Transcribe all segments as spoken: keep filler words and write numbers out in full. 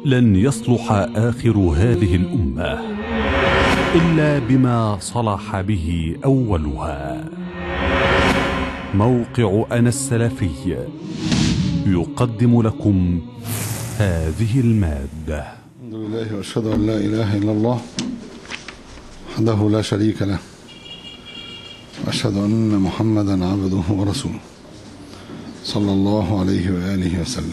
لن يصلح آخر هذه الأمة إلا بما صلح به أولها. موقع أنا السلفي يقدم لكم هذه المادة. الحمد لله وأشهد أن لا إله إلا الله وحده لا شريك له، وأشهد أن محمدا عبده ورسوله صلى الله عليه وآله وسلم.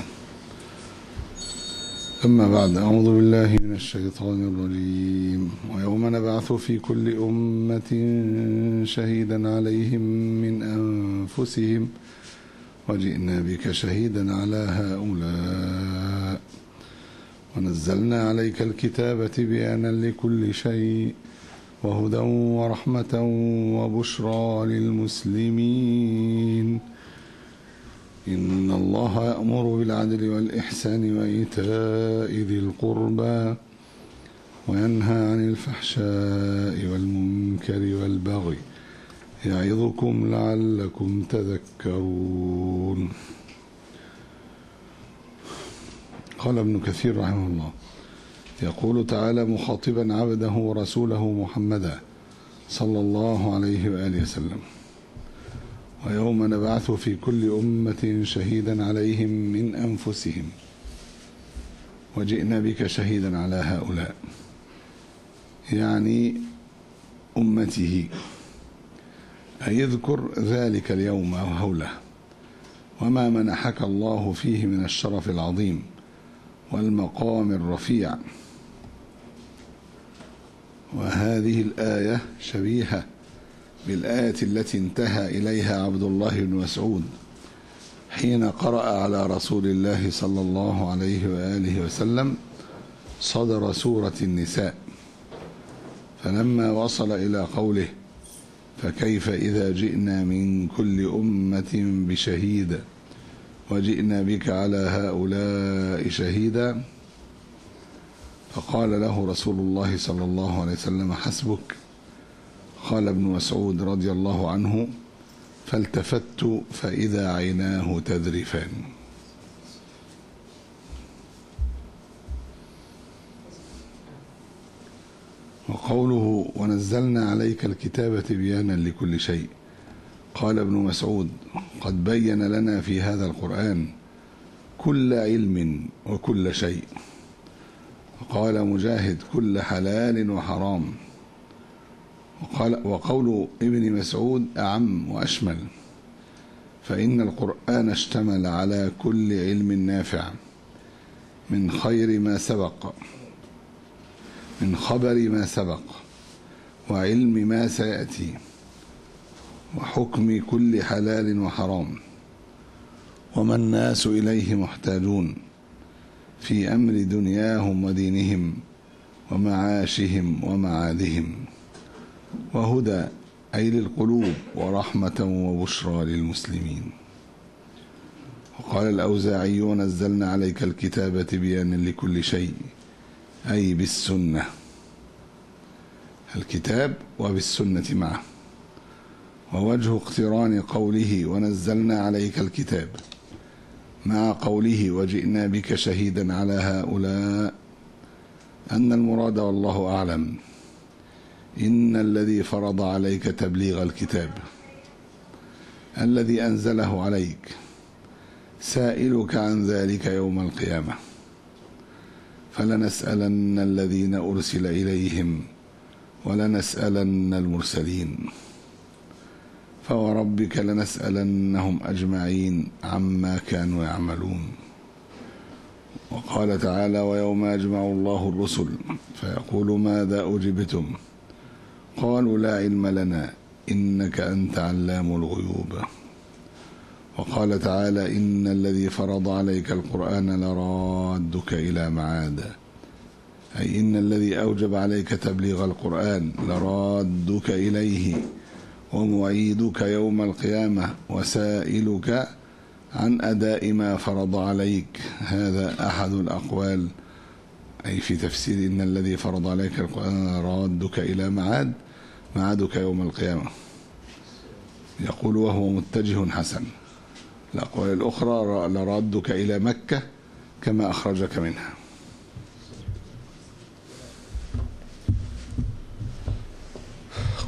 أما بعد، أعوذ بالله من الشيطان الرجيم. ويوم نبعث في كل أمة شهيدا عليهم من أنفسهم وجئنا بك شهيدا على هؤلاء ونزلنا عليك الكتاب تبيانا لكل شيء وهدى ورحمة وبشرى للمسلمين. إن الله يأمر بالعدل والإحسان وإيتاء ذي القربى وينهى عن الفحشاء والمنكر والبغي يعظكم لعلكم تذكرون. قال ابن كثير رحمه الله: يقول تعالى مخاطبا عبده ورسوله محمدا صلى الله عليه وآله وسلم: ويوم نبعث في كل أمة شهيدا عليهم من أنفسهم وجئنا بك شهيدا على هؤلاء، يعني أمته، أي يذكر ذلك اليوم وهوله وما منحك الله فيه من الشرف العظيم والمقام الرفيع. وهذه الآية شبيهة بالآية التي انتهى إليها عبد الله بن مسعود حين قرأ على رسول الله صلى الله عليه وآله وسلم صدر سورة النساء، فلما وصل إلى قوله: فكيف إذا جئنا من كل أمة بشهيد وجئنا بك على هؤلاء شهيدا، فقال له رسول الله صلى الله عليه وسلم: حسبك. قال ابن مسعود رضي الله عنه: فالتفت فإذا عيناه تذرفان. وقوله: ونزلنا عليك الكتاب تبيانا لكل شيء، قال ابن مسعود: قد بين لنا في هذا القرآن كل علم وكل شيء. وقال مجاهد: كل حلال وحرام. وقال وقول ابن مسعود أعم وأشمل، فإن القرآن اشتمل على كل علم نافع من خير ما سبق، من خبر ما سبق، وعلم ما سيأتي، وحكم كل حلال وحرام، وما الناس إليه محتاجون في أمر دنياهم ودينهم ومعاشهم ومعادهم، وهدى أي للقلوب، ورحمة وبشرى للمسلمين. وقال الأوزاعي: ونزلنا عليك الكتاب تبيانا لكل شيء، أي بالسنة، الكتاب وبالسنة معه. ووجه اقتران قوله ونزلنا عليك الكتاب مع قوله وجئنا بك شهيدا على هؤلاء أن المراد والله أعلم إن الذي فرض عليك تبليغ الكتاب الذي أنزله عليك سائلك عن ذلك يوم القيامة، فلنسألن الذين أرسل إليهم ولنسألن المرسلين، فوربك لنسألنهم أجمعين عما كانوا يعملون. وقال تعالى: ويوم يجمع الله الرسل فيقول ماذا أجبتم قالوا لا علم لنا إنك أنت علام الغيوب. وقال تعالى: إن الذي فرض عليك القرآن لرادك إلى معاد، أي إن الذي أوجب عليك تبليغ القرآن لرادك إليه ومعيدك يوم القيامة وسائلك عن أداء ما فرض عليك. هذا أحد الأقوال، أي في تفسير إن الذي فرض عليك القرآن لرادك إلى معاد، معادك يوم القيامة. يقول وهو متجه حسن. الأقوال الأخرى لرادك إلى مكة كما أخرجك منها.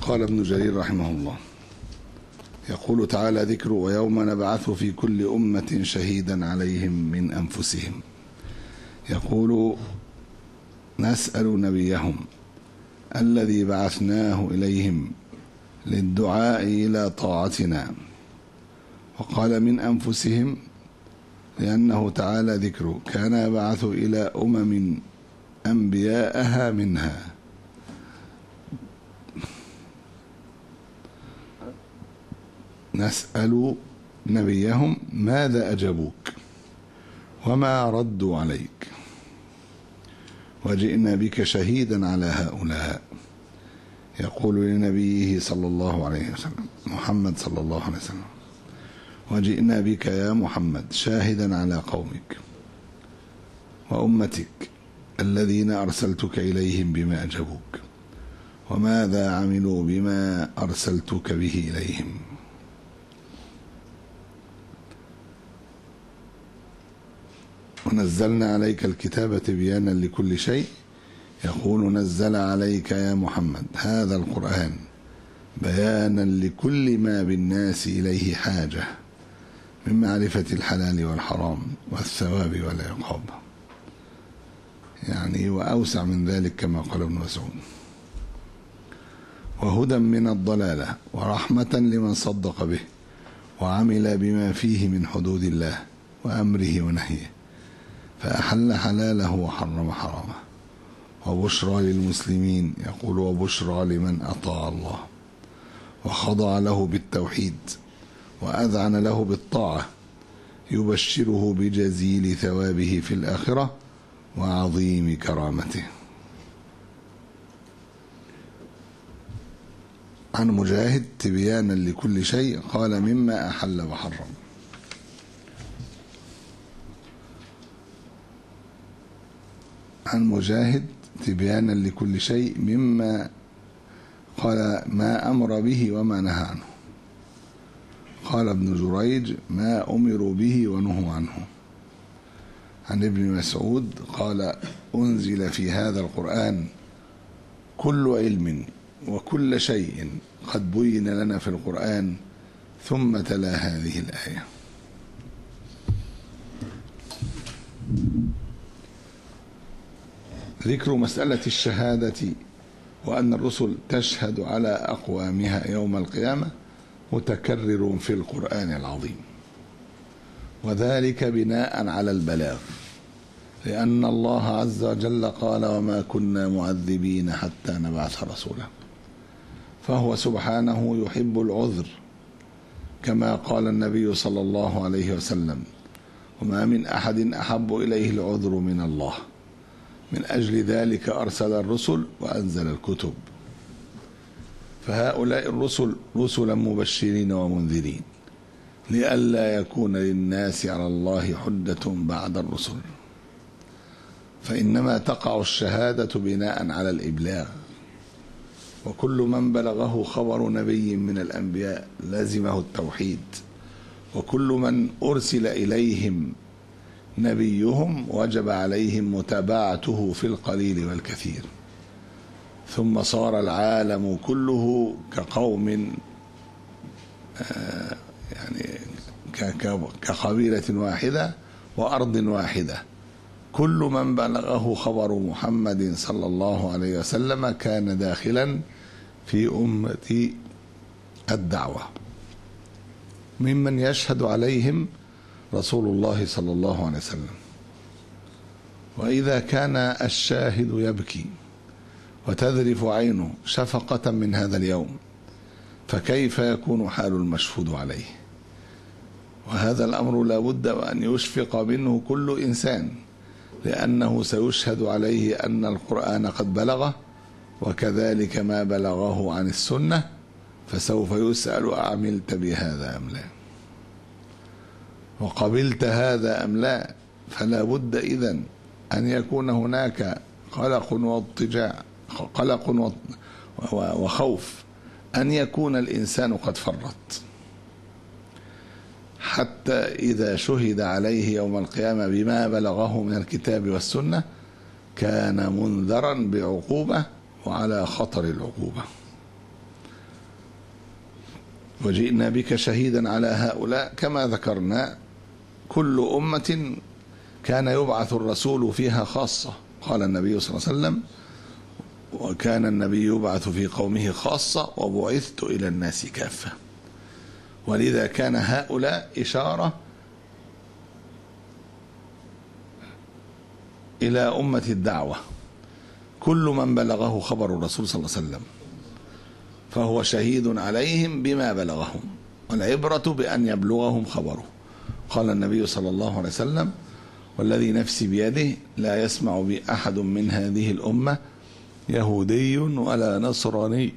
قال ابن جرير رحمه الله يقول تعالى ذكر ويوم نبعث في كل أمة شهيدا عليهم من أنفسهم. يقول نسأل نبيهم الذي بعثناه إليهم للدعاء إلى طاعتنا. وقال من أنفسهم لأنه تعالى ذكر كان يبعث إلى أمم أنبياءها منها. نسأل نبيهم ماذا أجابوك وما ردوا عليك وجئنا بك شهيدا على هؤلاء. يقول لنبيه صلى الله عليه وسلم محمد صلى الله عليه وسلم وجئنا بك يا محمد شاهدا على قومك وأمتك الذين أرسلتك إليهم بما أجابوك وماذا عملوا بما أرسلتك به إليهم. ونزلنا عليك الكتاب تبيانا لكل شيء. يقول نزل عليك يا محمد هذا القرآن بيانا لكل ما بالناس إليه حاجة من معرفة الحلال والحرام والثواب والعقاب، يعني وأوسع من ذلك كما قال ابن مسعود، وهدى من الضلالة ورحمة لمن صدق به وعمل بما فيه من حدود الله وأمره ونهيه فأحل حلاله وحرم حرامه، وبشرى للمسلمين. يقول وبشرى لمن أطاع الله وخضع له بالتوحيد وأذعن له بالطاعة، يبشره بجزيل ثوابه في الآخرة وعظيم كرامته. عن مجاهد تبيانا لكل شيء قال مما أحل وحرم. عن مجاهد تبيانا لكل شيء مما قال ما أمر به وما نهى عنه. قال ابن جريج ما أمروا به ونهوا عنه. عن ابن مسعود قال أنزل في هذا القرآن كل علم وكل شيء قد بين لنا في القرآن، ثم تلا هذه الآية. ذكر مسألة الشهادة وأن الرسل تشهد على أقوامها يوم القيامة متكرر في القرآن العظيم، وذلك بناء على البلاغ، لأن الله عز وجل قال وما كنا معذبين حتى نبعث رسولا، فهو سبحانه يحب العذر كما قال النبي صلى الله عليه وسلم وما من أحد أحب إليه العذر من الله، من أجل ذلك أرسل الرسل وأنزل الكتب. فهؤلاء الرسل رسلا مبشرين ومنذرين لئلا يكون للناس على الله حجة بعد الرسل، فإنما تقع الشهادة بناء على الإبلاغ، وكل من بلغه خبر نبي من الأنبياء لزمه التوحيد، وكل من أرسل إليهم نبيهم وجب عليهم متابعته في القليل والكثير. ثم صار العالم كله كقوم يعني كقبيلة واحدة وأرض واحدة، كل من بلغه خبر محمد صلى الله عليه وسلم كان داخلا في أمة الدعوة، ممن يشهد عليهم رسول الله صلى الله عليه وسلم. وإذا كان الشاهد يبكي وتذرف عينه شفقة من هذا اليوم، فكيف يكون حال المشهود عليه؟ وهذا الأمر لا بد أن يشفق منه كل إنسان، لأنه سيشهد عليه أن القرآن قد بلغه، وكذلك ما بلغه عن السنة، فسوف يسأل أعملت بهذا أم لا، وقبلت هذا أم لا. فلا بد إذن أن يكون هناك قلق واضطجاع قلق وخوف أن يكون الإنسان قد فرط، حتى إذا شهد عليه يوم القيامة بما بلغه من الكتاب والسنة كان منذرا بعقوبة وعلى خطر العقوبة. وجئنا بك شهيدا على هؤلاء. كما ذكرنا كل أمة كان يبعث الرسول فيها خاصة. قال النبي صلى الله عليه وسلم: وكان النبي يبعث في قومه خاصة وبعثت إلى الناس كافة. ولذا كان هؤلاء إشارة إلى أمة الدعوة، كل من بلغه خبر الرسول صلى الله عليه وسلم فهو شهيد عليهم بما بلغهم، والعبرة بأن يبلغهم خبره. قال النبي صلى الله عليه وسلم: والذي نفسي بيده لا يسمع بي أحد من هذه الأمة يهودي ولا نصراني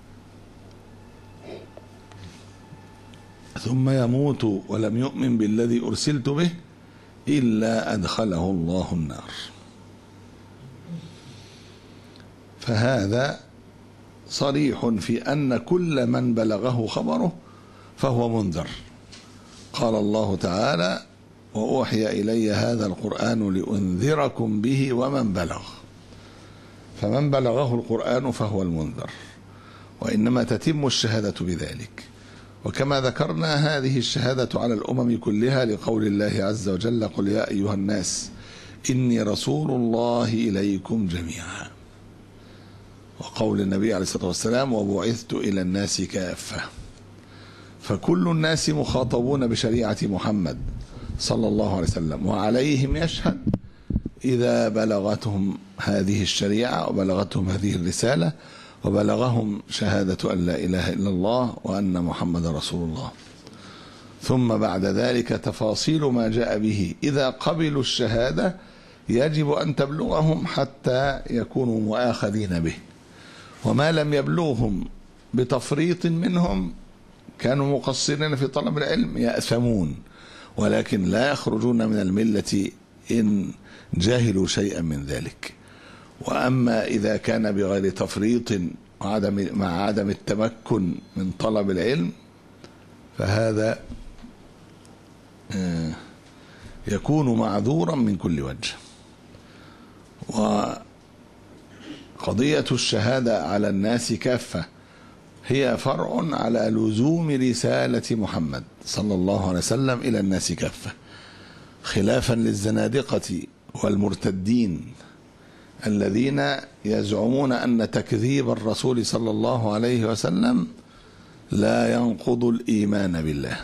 ثم يموت ولم يؤمن بالذي أرسلت به إلا أدخله الله النار. فهذا صريح في أن كل من بلغه خبره فهو منذر. قال الله تعالى: وأوحي إلي هذا القرآن لأنذركم به ومن بلغ. فمن بلغه القرآن فهو المنذر، وإنما تتم الشهادة بذلك. وكما ذكرنا هذه الشهادة على الأمم كلها لقول الله عز وجل: قل يا أيها الناس إني رسول الله إليكم جميعا. وقول النبي عليه الصلاة والسلام: وبعثت إلى الناس كافة. فكل الناس مخاطبون بشريعة محمد صلى الله عليه وسلم، وعليهم يشهد إذا بلغتهم هذه الشريعة وبلغتهم هذه الرسالة وبلغهم شهادة أن لا إله إلا الله وأن محمد رسول الله. ثم بعد ذلك تفاصيل ما جاء به إذا قبلوا الشهادة يجب أن تبلغهم حتى يكونوا مؤاخذين به، وما لم يبلغهم بتفريط منهم كانوا مقصرين في طلب العلم يأثمون، ولكن لا يخرجون من الملة إن جاهلوا شيئا من ذلك. وأما إذا كان بغير تفريط وعدم مع عدم التمكن من طلب العلم فهذا يكون معذورا من كل وجه. وقضية الشهادة على الناس كافة هي فرع على لزوم رسالة محمد صلى الله عليه وسلم إلى الناس كافة، خلافا للزنادقة والمرتدين الذين يزعمون أن تكذيب الرسول صلى الله عليه وسلم لا ينقض الإيمان بالله،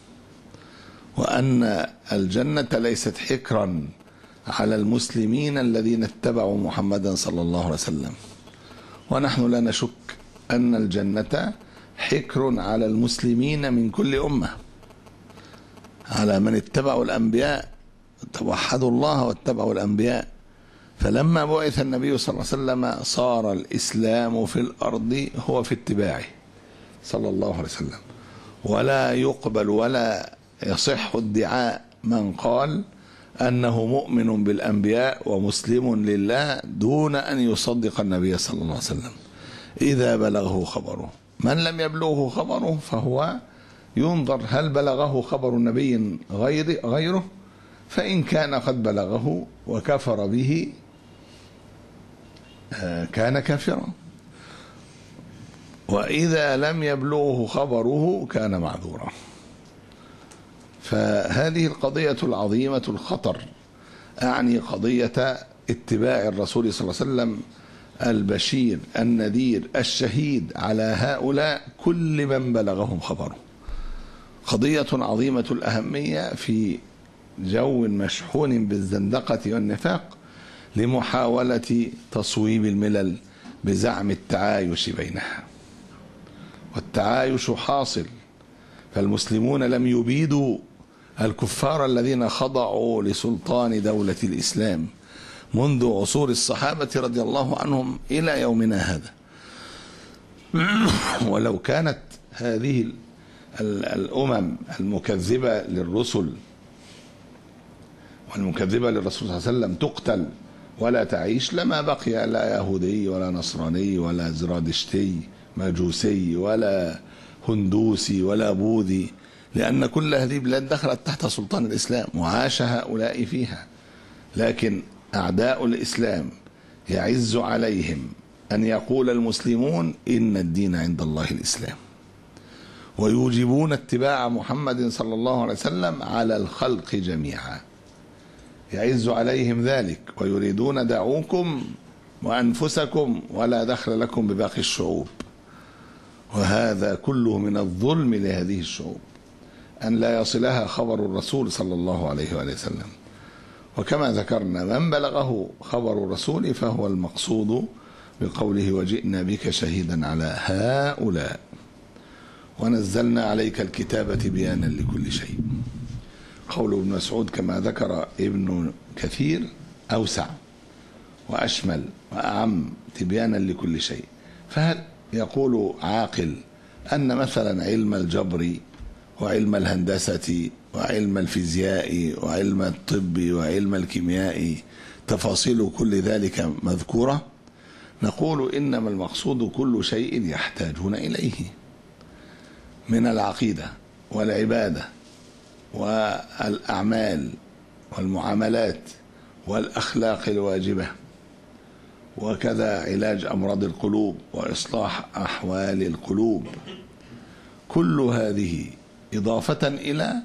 وأن الجنة ليست حكرا على المسلمين الذين اتبعوا محمدا صلى الله عليه وسلم. ونحن لا نشك أن الجنة حكر على المسلمين من كل أمة، على من اتبعوا الأنبياء، توحدوا الله واتبعوا الأنبياء. فلما بعث النبي صلى الله عليه وسلم صار الإسلام في الأرض هو في اتباعه صلى الله عليه وسلم، ولا يقبل ولا يصح ادعاء من قال أنه مؤمن بالأنبياء ومسلم لله دون أن يصدق النبي صلى الله عليه وسلم إذا بلغه خبره. من لم يبلغه خبره فهو ينظر هل بلغه خبر النبي غير غيره، فإن كان قد بلغه وكفر به كان كافرا، وإذا لم يبلغه خبره كان معذورا. فهذه القضية العظيمة الخطر، أعني قضية اتباع الرسول صلى الله عليه وسلم البشير النذير الشهيد على هؤلاء كل من بلغهم خبره، قضية عظيمة الأهمية في جو مشحون بالزندقة والنفاق لمحاولة تصويب الملل بزعم التعايش بينها. والتعايش حاصل، فالمسلمون لم يبيدوا الكفار الذين خضعوا لسلطان دولة الإسلام منذ عصور الصحابة رضي الله عنهم إلى يومنا هذا. ولو كانت هذه الأمم المكذبة للرسل والمكذبة للرسول صلى الله عليه وسلم تقتل ولا تعيش لما بقي لا يهودي ولا نصراني ولا زرادشتي مجوسي ولا هندوسي ولا بوذي، لأن كل هذه البلاد دخلت تحت سلطان الإسلام وعاش هؤلاء فيها. لكن أعداء الإسلام يعز عليهم أن يقول المسلمون إن الدين عند الله الإسلام، ويوجبون اتباع محمد صلى الله عليه وسلم على الخلق جميعا، يعز عليهم ذلك، ويريدون دعوكم وأنفسكم ولا دخل لكم بباقي الشعوب. وهذا كله من الظلم لهذه الشعوب أن لا يصلها خبر الرسول صلى الله عليه وآله وسلم. وكما ذكرنا من بلغه خبر الرسول فهو المقصود بقوله وجئنا بك شهيدا على هؤلاء ونزلنا عليك الكتاب تبيانا لكل شيء. قول ابن مسعود كما ذكر ابن كثير أوسع وأشمل وأعم، تبيانا لكل شيء. فهل يقول عاقل أن مثلا علم الجبر وعلم الهندسة وعلم الفيزياء وعلم الطب وعلم الكيمياء تفاصيل كل ذلك مذكورة؟ نقول إنما المقصود كل شيء يحتاجون إليه من العقيدة والعبادة والأعمال والمعاملات والأخلاق الواجبة، وكذا علاج أمراض القلوب وإصلاح أحوال القلوب. كل هذه إضافة إلى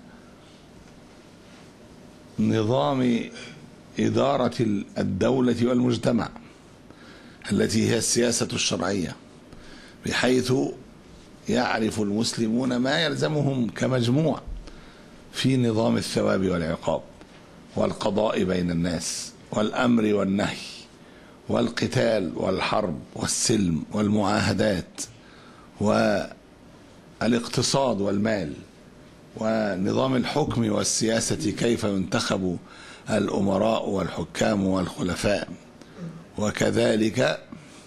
نظام إدارة الدولة والمجتمع التي هي السياسة الشرعية، بحيث يعرف المسلمون ما يلزمهم كمجموع في نظام الثواب والعقاب والقضاء بين الناس والأمر والنهي والقتال والحرب والسلم والمعاهدات والاقتصاد والمال ونظام الحكم والسياسة، كيف ينتخب الأمراء والحكام والخلفاء، وكذلك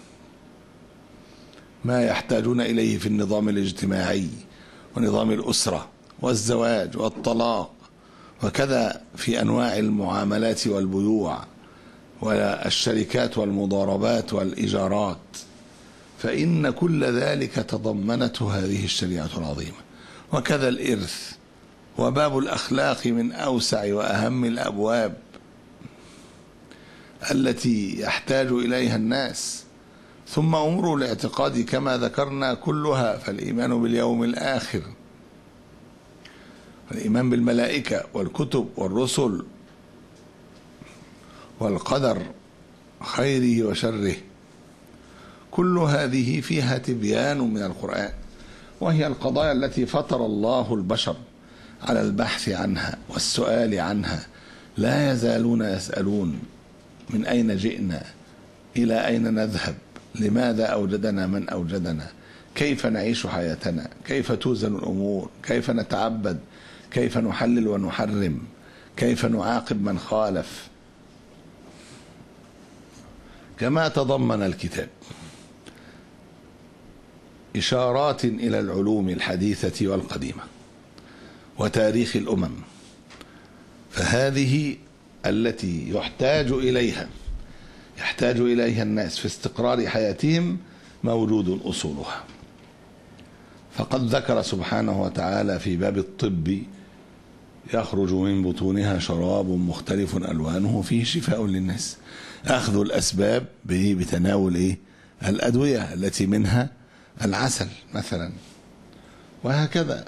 ما يحتاجون إليه في النظام الاجتماعي ونظام الأسرة والزواج والطلاق، وكذا في أنواع المعاملات والبيوع والشركات والمضاربات والإيجارات. فإن كل ذلك تضمنته هذه الشريعة العظيمة. وكذا الإرث، وباب الأخلاق من أوسع وأهم الأبواب التي يحتاج إليها الناس. ثم أمور الاعتقاد كما ذكرنا كلها، فالإيمان باليوم الآخر والإيمان بالملائكة والكتب والرسل والقدر خيره وشره، كل هذه فيها تبيان من القرآن، وهي القضايا التي فطر الله البشر على البحث عنها والسؤال عنها. لا يزالون يسألون: من أين جئنا؟ إلى أين نذهب؟ لماذا أوجدنا من أوجدنا؟ كيف نعيش حياتنا؟ كيف توزن الأمور؟ كيف نتعبد؟ كيف نحلل ونحرم؟ كيف نعاقب من خالف؟ كما تضمن الكتاب إشارات إلى العلوم الحديثة والقديمة وتاريخ الأمم، فهذه التي يحتاج إليها يحتاج إليها الناس في استقرار حياتهم موجود أصولها. فقد ذكر سبحانه وتعالى في باب الطب: يخرج من بطونها شراب مختلف ألوانه فيه شفاء للناس. أخذ الأسباب بتناول إيه؟ الأدوية التي منها العسل مثلا، وهكذا.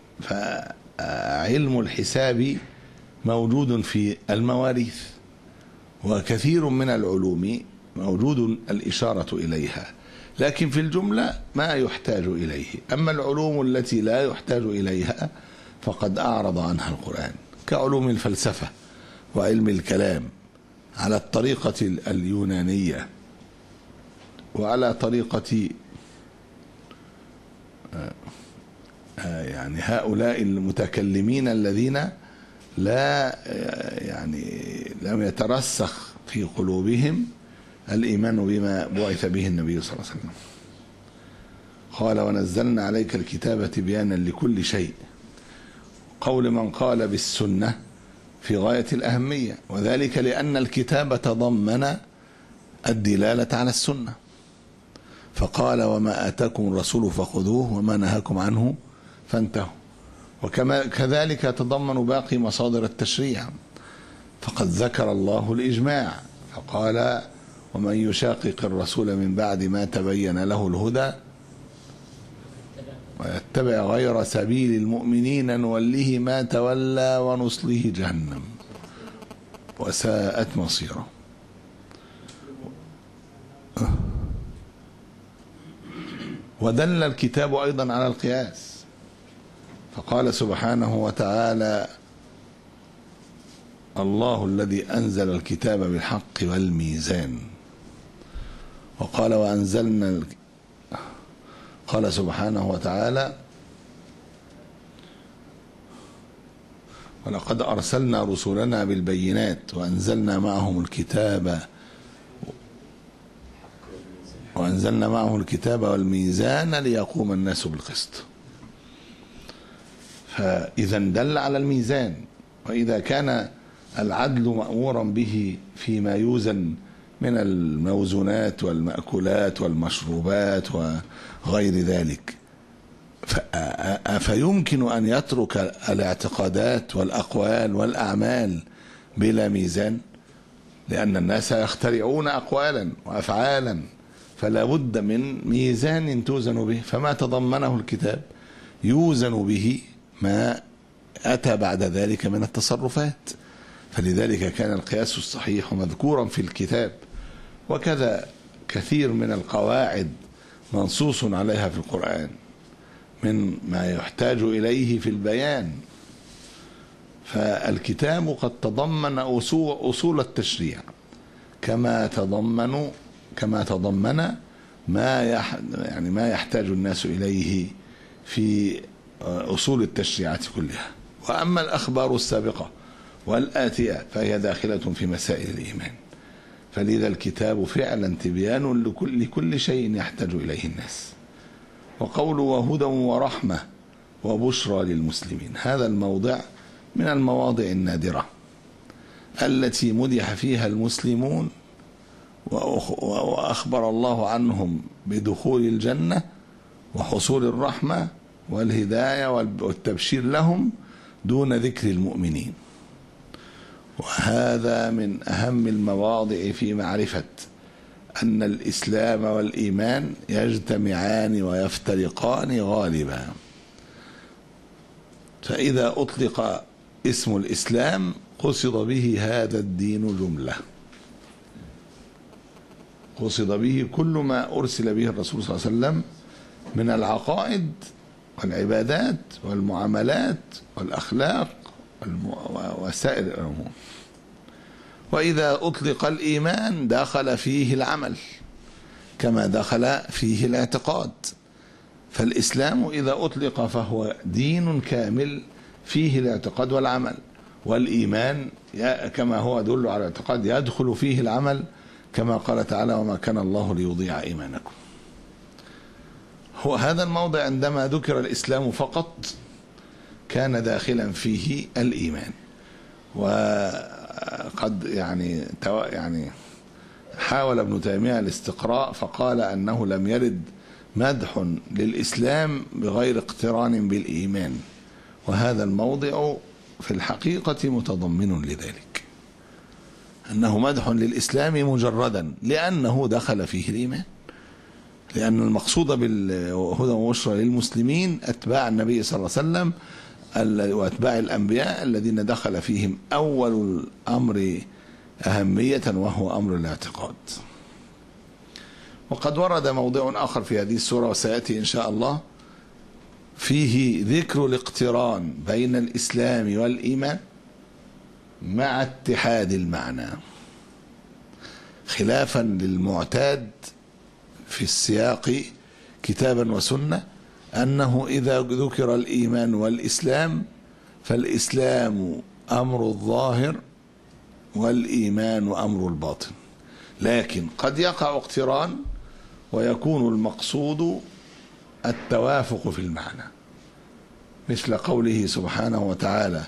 فعلم الحساب موجود في المواريث، وكثير من العلوم موجود الإشارة إليها، لكن في الجملة ما يحتاج إليه. أما العلوم التي لا يحتاج إليها فقد أعرض عنها القرآن، كعلوم الفلسفة وعلم الكلام على الطريقة اليونانية وعلى طريقة يعني هؤلاء المتكلمين الذين لا يعني لم يترسخ في قلوبهم الإيمان بما بعث به النبي صلى الله عليه وسلم. قال: ونزلنا عليك الكتاب تبيانا لكل شيء. قول من قال بالسنة في غاية الأهمية، وذلك لأن الكتاب تضمن الدلالة على السنة، فقال: وما آتاكم الرسول فخذوه وما نهاكم عنه فانتهوا. وكما كذلك تضمن باقي مصادر التشريع، فقد ذكر الله الإجماع فقال: ومن يشاقق الرسول من بعد ما تبين له الهدى ويتبع غير سبيل المؤمنين نوله ما تولى ونصله جهنم وساءت مصيره. ودل الكتاب أيضا على القياس، فقال سبحانه وتعالى: الله الذي أنزل الكتاب بالحق والميزان. وقال: وأنزلنا، قال سبحانه وتعالى: ولقد أرسلنا رسلنا بالبينات وأنزلنا معهم الكتاب وأنزلنا معه الكتاب والميزان ليقوم الناس بالقسط. فإذا دل على الميزان. وإذا كان العدل مأمورا به فيما يوزن من الموزونات والمأكولات والمشروبات وغير ذلك، فيمكن أن يترك الاعتقادات والأقوال والأعمال بلا ميزان؟ لأن الناس يخترعون أقوالا وأفعالا، فلا بد من ميزان توزن به. فما تضمنه الكتاب يوزن به ما أتى بعد ذلك من التصرفات. فلذلك كان القياس الصحيح مذكورا في الكتاب، وكذا كثير من القواعد منصوص عليها في القرآن من ما يحتاج إليه في البيان. فالكتاب قد تضمن أصول التشريع كما تضمن كما تضمن ما يعني ما يحتاج الناس إليه في أصول التشريعات كلها. وأما الأخبار السابقة والآتية فهي داخلة في مسائل الإيمان. فلذا الكتاب فعلا تبيان لكل, لكل شيء يحتاج إليه الناس. وقوله: وهدى ورحمة وبشرى للمسلمين، هذا الموضع من المواضع النادرة التي مدح فيها المسلمون وأخبر الله عنهم بدخول الجنة وحصول الرحمة والهداية والتبشير لهم دون ذكر المؤمنين. وهذا من أهم المواضع في معرفة أن الإسلام والإيمان يجتمعان ويفترقان غالبا. فإذا أطلق اسم الإسلام قصد به هذا الدين جملة، قصد به كل ما أرسل به الرسول صلى الله عليه وسلم من العقائد والعبادات والمعاملات والأخلاق وسائر الأمور. وإذا أطلق الإيمان دخل فيه العمل كما دخل فيه الاعتقاد. فالإسلام إذا أطلق فهو دين كامل فيه الاعتقاد والعمل، والإيمان كما هو يدل على الاعتقاد يدخل فيه العمل، كما قال تعالى: وما كان الله ليضيع إيمانكم. هو هذا الموضع عندما ذكر الإسلام فقط كان داخلا فيه الإيمان. وقد يعني يعني حاول ابن تيمية الاستقراء فقال أنه لم يرد مدح للإسلام بغير اقتران بالإيمان، وهذا الموضع في الحقيقة متضمن لذلك، أنه مدح للإسلام مجردا لأنه دخل فيه الإيمان. لأن المقصود بالهدى وبشرى للمسلمين أتباع النبي صلى الله عليه وسلم وأتباع الأنبياء الذين دخل فيهم أول الأمر أهمية وهو أمر الاعتقاد. وقد ورد موضع آخر في هذه السورة وسيأتي إن شاء الله فيه ذكر الاقتران بين الإسلام والإيمان مع اتحاد المعنى، خلافا للمعتاد في السياق كتابا وسنة أنه إذا ذكر الإيمان والإسلام فالإسلام أمر الظاهر والإيمان أمر الباطن. لكن قد يقع اقتران ويكون المقصود التوافق في المعنى، مثل قوله سبحانه وتعالى: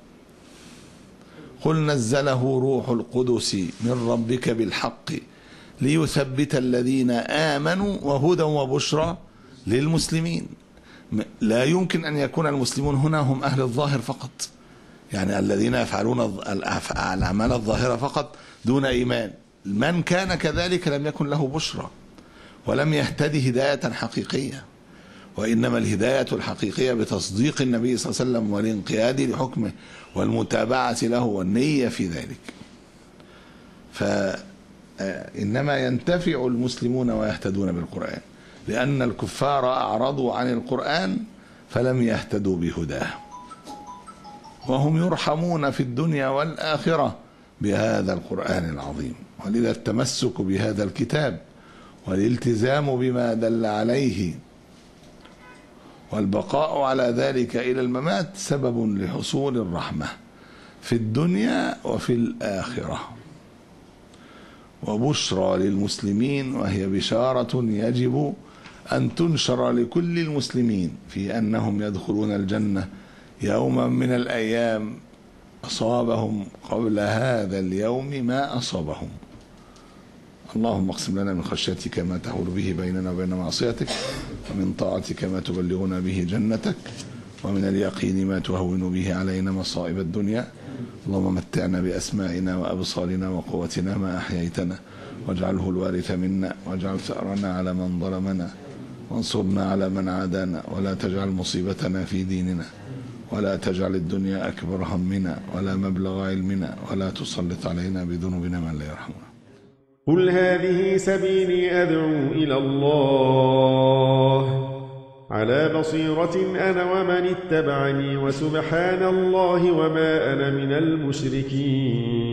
قل نزله روح القدس من ربك بالحق ليثبت الذين آمنوا وهدى وبشرى للمسلمين. لا يمكن أن يكون المسلمون هنا هم أهل الظاهر فقط، يعني الذين يفعلون الأعمال الظاهرة فقط دون إيمان. من كان كذلك لم يكن له بشرى ولم يهتدي هداية حقيقية. وإنما الهداية الحقيقية بتصديق النبي صلى الله عليه وسلم والانقياد لحكمه والمتابعة له والنية في ذلك. فإنما ينتفع المسلمون ويهتدون بالقرآن، لأن الكفار أعرضوا عن القرآن فلم يهتدوا بهداه، وهم يرحمون في الدنيا والآخرة بهذا القرآن العظيم. ولذا التمسك بهذا الكتاب والالتزام بما دل عليه والبقاء على ذلك إلى الممات سبب لحصول الرحمة في الدنيا وفي الآخرة، وبشرى للمسلمين، وهي بشارة يجب أن تنشر لكل المسلمين في أنهم يدخلون الجنة يوما من الأيام أصابهم قبل هذا اليوم ما أصابهم. اللهم اقسم لنا من خشيتك ما تحول به بيننا وبين معصيتك، ومن طاعتك ما تبلغنا به جنتك، ومن اليقين ما تهون به علينا مصائب الدنيا. اللهم متعنا بأسمائنا وأبصارنا وقوتنا ما أحييتنا، واجعله الوارث منا، واجعل ثأرنا على من ظلمنا، وانصرنا على من عادانا، ولا تجعل مصيبتنا في ديننا، ولا تجعل الدنيا أكبر همنا ولا مبلغ علمنا، ولا تسلط علينا بذنوبنا من لا يرحمنا. قل هذه سبيلي أدعو إلى الله على بصيرة أنا ومن اتبعني، وسبحان الله وما أنا من المشركين.